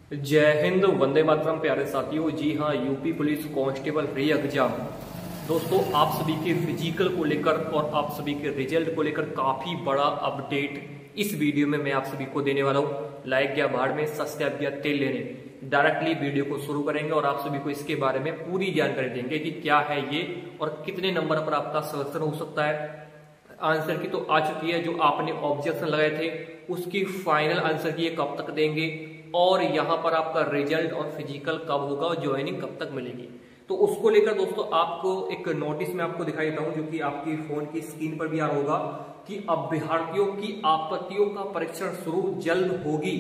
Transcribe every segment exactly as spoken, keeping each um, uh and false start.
जय हिंद, वंदे मातरम प्यारे साथियों। जी हाँ, UP police constable re exam दोस्तों आप सभी के फिजिकल को लेकर और आप सभी के रिजल्ट को लेकर काफी बड़ा अपडेट इस वीडियो में मैं आप सभी को देने वाला हूँ। लाइक गया भाड़ में, सब्सक्राइब गया तेल लेने। डायरेक्टली वीडियो को शुरू करेंगे और आप सभी को इसके बारे में पूरी जानकारी देंगे कि क्या है ये और कितने नंबर पर आपका सिलेक्शन हो सकता है। आंसर की तो आ चुकी है, जो आपने ऑब्जेक्शन लगाए थे उसकी फाइनल आंसर की ये कब तक देंगे और यहाँ पर आपका रिजल्ट और फिजिकल कब होगा और ज्वाइनिंग कब तक मिलेगी, तो उसको लेकर दोस्तों आपको एक नोटिस में आपको दिखाई देता हूं जो कि आपकी फोन की स्क्रीन पर भी आ रहा होगा कि अभ्यर्थियों की आपत्तियों का परीक्षण शुरू जल्द होगी,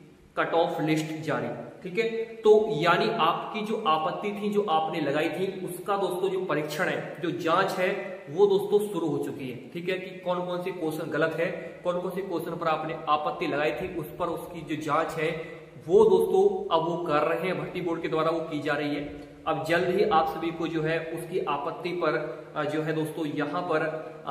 कट ऑफ लिस्ट जारी। ठीक है, तो यानी आपकी जो आपत्ति थी जो आपने लगाई थी उसका दोस्तों जो परीक्षण है, जो जांच है वो दोस्तों शुरू हो चुकी है। ठीक है, कि कौन कौन से क्वेश्चन गलत है, कौन कौन से क्वेश्चन पर आपने आपत्ति लगाई थी, उस पर उसकी जो जांच है वो दोस्तों अब वो कर रहे हैं, भर्ती बोर्ड के द्वारा वो की जा रही है। अब जल्द ही आप सभी को जो है उसकी आपत्ति पर जो है दोस्तों यहाँ पर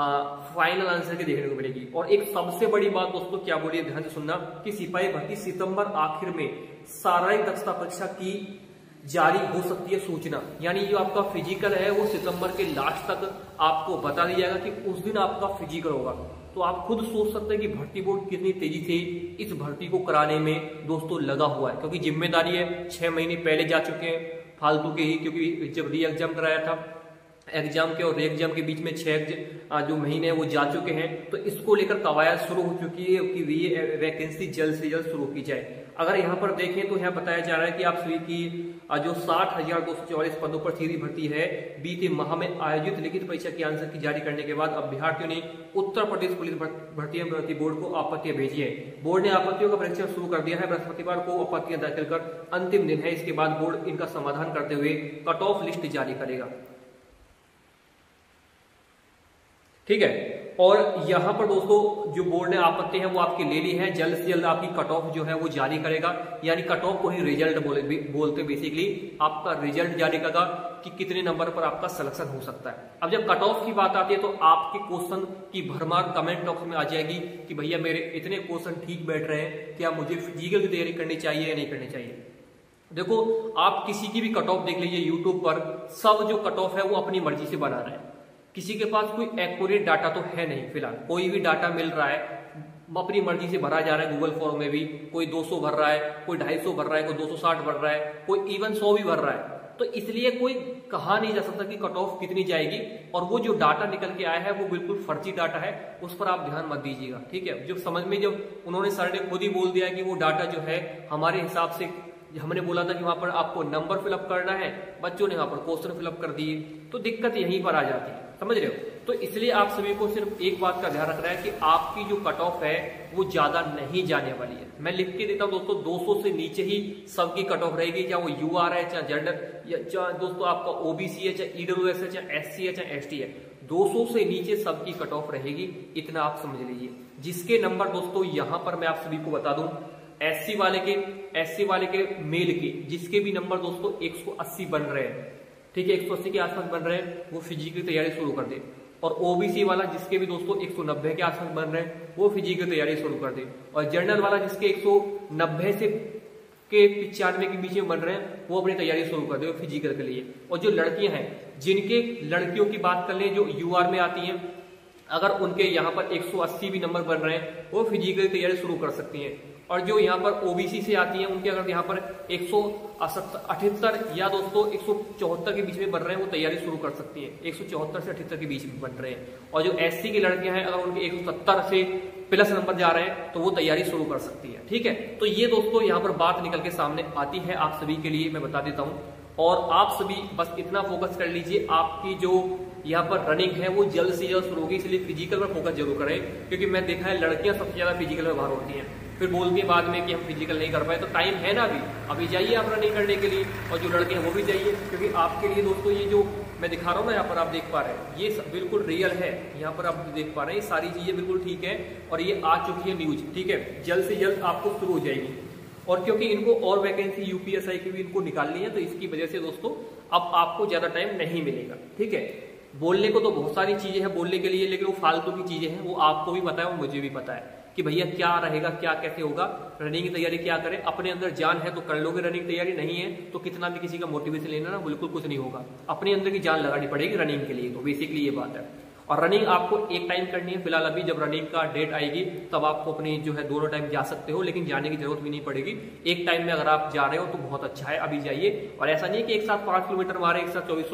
फाइनल आंसर की देखने को मिलेगी। और एक सबसे बड़ी बात दोस्तों क्या बोलिए, ध्यान से सुनना, कि सिपाही भर्ती सितंबर आखिर में शारीरिक दक्षता परीक्षा की जारी हो सकती है सूचना। यानी जो आपका फिजिकल है वो सितंबर के लास्ट तक आपको बता दिया जाएगा कि उस दिन आपका फिजिकल होगा। तो आप खुद सोच सकते हैं कि भर्ती बोर्ड कितनी तेजी से इस भर्ती को कराने में दोस्तों लगा हुआ है, क्योंकि जिम्मेदारी है। छह महीने पहले जा चुके हैं फालतू के ही, क्योंकि जब री एग्जाम कराया था एग्जाम के और रे एग्जाम के बीच में छह जो महीने हैं वो जा चुके हैं। तो इसको लेकर कवायद शुरू हो चुकी है कि री वैकेंसी जल्द से जल्द शुरू की जाए। अगर यहाँ पर देखें तो यहाँ बताया जा रहा है कि आप सभी की जो साठ हजार दो सौ चौवालीस पदों पर सीधी भर्ती है, बीते माह में आयोजित लिखित परीक्षा के आंसर की जारी करने के बाद अभ्यर्थियों ने उत्तर प्रदेश पुलिस भर्ती भर्ती बोर्ड को आपत्तियां भेजी है। बोर्ड ने आपत्तियों का परीक्षण शुरू कर दिया है। बृहस्पतिवार को आपत्तियां दाखिल कर अंतिम दिन है, इसके बाद बोर्ड इनका समाधान करते हुए कट ऑफ लिस्ट जारी करेगा। ठीक है, और यहां पर दोस्तों जो बोर्ड ने आपत्ति है वो आपकी ले ली है, जल्द से जल्द आपकी कट ऑफ जो है वो जारी करेगा। यानी कट ऑफ को ही रिजल्ट बोले बोलते बेसिकली, आपका रिजल्ट जारी करेगा कि कितने नंबर पर आपका सिलेक्शन हो सकता है। अब जब कट ऑफ की बात आती है तो आपके क्वेश्चन की भरमार कमेंट बॉक्स में आ जाएगी कि भैया मेरे इतने क्वेश्चन ठीक बैठ रहे हैं, क्या मुझे फिजिकल की तैयारी करनी चाहिए या नहीं करनी चाहिए। देखो, आप किसी की भी कट ऑफ देख लीजिए यूट्यूब पर, सब जो कट ऑफ है वो अपनी मर्जी से बना रहे हैं। किसी के पास कोई एक्यूरेट डाटा तो है नहीं फिलहाल, कोई भी डाटा मिल रहा है अपनी मर्जी से भरा जा रहा है। गूगल फॉर्म में भी कोई दो सौ भर रहा है, कोई ढाई सौ भर रहा है, कोई दो सौ साठ भर रहा है, कोई इवन सौ भी भर रहा है। तो इसलिए कोई कहा नहीं जा सकता कि कट ऑफ कितनी जाएगी। और वो जो डाटा निकल के आया है वो बिल्कुल फर्जी डाटा है, उस पर आप ध्यान मत दीजिएगा। ठीक है, जो समझ में, जब उन्होंने सर ने खुद ही बोल दिया कि वो डाटा जो है हमारे हिसाब से, हमने बोला था कि वहां पर आपको नंबर फिलअप करना है, बच्चों ने वहां पर क्वेश्चन फिलअप कर दिए, तो दिक्कत यहीं पर आ जाती है, समझ रहे हो। तो इसलिए आप सभी को सिर्फ एक बात का ध्यान रखना है कि आपकी जो कट ऑफ है वो ज्यादा नहीं जाने वाली है। मैं लिख के देता हूं दोस्तों, दो सौ से नीचे ही सबकी कट ऑफ रहेगी, चाहे वो यूआर है, चाहे जेंडर, या चाहे दोस्तों आपका ओबीसी है, चाहे ईडब्ल्यूएस है, चाहे एससी है, चाहे एसटी है, दो सौ से नीचे सबकी कट ऑफ रहेगी। इतना आप समझ लीजिए। जिसके नंबर दोस्तों यहां पर मैं आप सभी को बता दूं, एससी वाले के एससी वाले के मेल के जिसके भी नंबर दोस्तों एक सौ अस्सी बन रहे हैं, ठीक है, एक सौ अस्सी के आसपास बन रहे हैं, वो फिजिकल तैयारी शुरू कर दे। और ओबीसी वाला जिसके भी दोस्तों एक सौ नब्बे के आसपास बन रहे हैं वो फिजिकल तैयारी शुरू कर दे। और जनरल वाला जिसके एक सौ नब्बे से के पिचानवे के बीच में बन रहे हैं वो अपनी तैयारी शुरू कर दे फिजिकल के लिए। और जो लड़कियां हैं, जिनके लड़कियों की बात कर लें जो यूआर में आती हैं, अगर उनके यहाँ पर एक सौ अस्सी भी नंबर बन रहे हैं वो फिजिकल तैयारी शुरू कर सकती हैं। और जो यहाँ पर ओबीसी से आती हैं उनके अगर यहाँ पर एक सौ अठहत्तर या दोस्तों एक सौ चौहत्तर के बीच में बन रहे हैं वो तैयारी शुरू कर सकती हैं। एक सौ चौहत्तर से अठहत्तर के बीच में बन रहे हैं। और जो एससी की लड़कियां हैं अगर उनके एक सौ सत्तर से प्लस नंबर जा रहे हैं तो वो तैयारी शुरू कर सकती है। ठीक है, तो ये दोस्तों यहाँ पर बात निकल के सामने आती है, आप सभी के लिए मैं बता देता हूँ। और आप सभी बस इतना फोकस कर लीजिए, आपकी जो यहाँ पर रनिंग है वो जल्द से जल्द शुरू होगी, इसलिए फिजिकल पर फोकस जरूर करें। क्योंकि मैं देखा है लड़कियां सबसे ज्यादा फिजिकल में बाहर होती हैं, फिर बोलती है बाद में कि हम फिजिकल नहीं कर पाए। तो टाइम है ना, अभी अभी जाइए आप रनिंग करने के लिए, और जो लड़के हैं वो भी जाइए, क्योंकि आपके लिए दोस्तों ये जो मैं दिखा रहा हूँ ना, यहाँ पर आप देख पा रहे हैं ये बिल्कुल रियल है। यहाँ पर आप देख पा रहे हैं ये सारी चीजें बिल्कुल ठीक है और ये आ चुकी है न्यूज। ठीक है, जल्द से जल्द आपको शुरू हो जाएगी। और क्योंकि इनको और वैकेंसी यूपीएसआई की भी इनको निकालनी है, तो इसकी वजह से दोस्तों अब आपको ज्यादा टाइम नहीं मिलेगा। ठीक है, बोलने को तो बहुत सारी चीजें हैं बोलने के लिए, लेकिन वो फालतू की चीजें हैं, वो आपको भी पता है और मुझे भी पता है। कि भैया क्या रहेगा, क्या कैसे होगा, रनिंग की तैयारी क्या करें। अपने अंदर जान है तो कर लोगे रनिंग तैयारी, नहीं है तो कितना भी किसी का मोटिवेशन लेना ना बिल्कुल कुछ नहीं होगा। अपने अंदर की जान लगानी पड़ेगी रनिंग के लिए, तो बेसिकली ये बात है। और रनिंग आपको एक टाइम करनी है फिलहाल, अभी जब रनिंग का डेट आएगी तब आपको अपनी जो है दोनों टाइम जा सकते हो, लेकिन जाने की जरूरत भी नहीं पड़ेगी। एक टाइम में अगर आप जा रहे हो तो बहुत अच्छा है, अभी जाइए। और ऐसा नहीं कि एक साथ पांच किलोमीटर मारे, एक साथ चौबीस सौ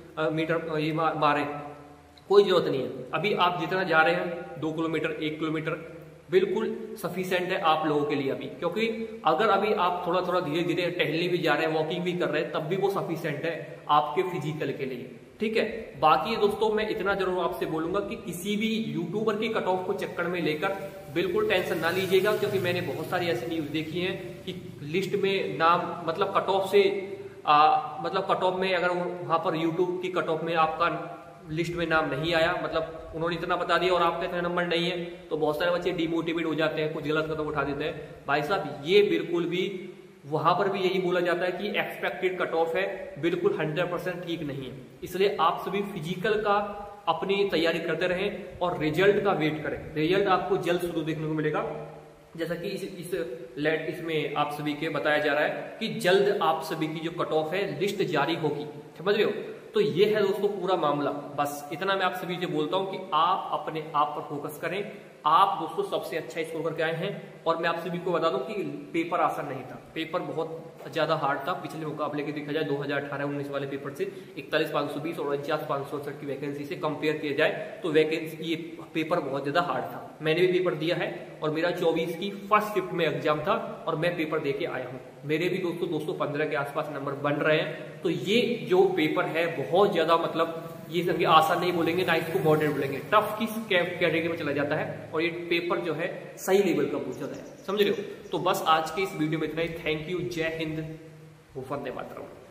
मीटर ये मारे, कोई जरूरत नहीं है। अभी आप जितना जा रहे हैं दो किलोमीटर एक किलोमीटर बिल्कुल सफिशिएंट है आप लोगों के लिए अभी, क्योंकि अगर अभी आप थोड़ा थोड़ा धीरे धीरे टहलने भी जा रहे हैं, वॉकिंग भी कर रहे हैं, तब भी वो सफिशिएंट है आपके फिजिकल के लिए, ठीक है। बाकी दोस्तों मैं इतना जरूर आपसे बोलूंगा कि किसी भी यूट्यूबर की कट ऑफ को चक्कर में लेकर बिल्कुल टेंशन ना लीजिएगा, क्योंकि मैंने बहुत सारी ऐसी न्यूज देखी है कि लिस्ट में नाम मतलब कट ऑफ से आ, मतलब कट ऑफ में अगर वहां पर यूट्यूब की कट ऑफ में आपका लिस्ट में नाम नहीं आया, मतलब उन्होंने इतना बता दिया और आपका इतना नंबर नहीं है, तो बहुत सारे बच्चे डिमोटिवेट हो जाते हैं, कुछ गलत कदम उठा देते हैं। भाई साहब ये बिल्कुल भी, वहां पर भी यही बोला जाता है कि एक्सपेक्टेड कट ऑफ है, बिल्कुल हंड्रेड परसेंट ठीक नहीं है। इसलिए आप सभी फिजिकल का अपनी तैयारी करते रहें और रिजल्ट का वेट करें। रिजल्ट आपको जल्द शुरू देखने को मिलेगा, जैसा कि इस इस लेट इसमें आप सभी के बताया जा रहा है कि जल्द आप सभी की जो कट ऑफ है लिस्ट जारी होगी, समझ रहे हो। तो ये है दोस्तों पूरा मामला। बस इतना मैं आप सभी से बोलता हूं कि आप अपने आप पर फोकस करें। आप दोस्तों सबसे अच्छा स्कोर करके आए हैं, और मैं आप सभी को बता दूं कि पेपर आसान नहीं था, पेपर बहुत ज्यादा हार्ड था। पिछले मुकाबले के देखा जाए दो हजार अठारह उन्नीस वाले पेपर से इकतालीस पांच सौ बीस और उनचास पांच सौ अड़सठ की वैकेंसी से कंपेयर किया जाए तो वैकेंसी ये पेपर बहुत ज्यादा हार्ड था। मैंने भी पेपर दिया है और मेरा चौबीस की फर्स्ट शिफ्ट में एग्जाम था और मैं पेपर दे के आया हूँ। मेरे भी दोस्तों दो सौ पंद्रह के आसपास नंबर बन रहे हैं। तो ये जो पेपर है बहुत ज्यादा, मतलब ये समझिए आसान नहीं बोलेंगे ना, इसको मॉडरेट बोलेंगे, टफ की कैटेगरी में चला जाता है। और ये पेपर जो है सही लेवल का पूछा जाता है, समझ रहे हो। तो बस आज के इस वीडियो में इतना ही। थैंक यू, जय हिंद, वंदे मातरम।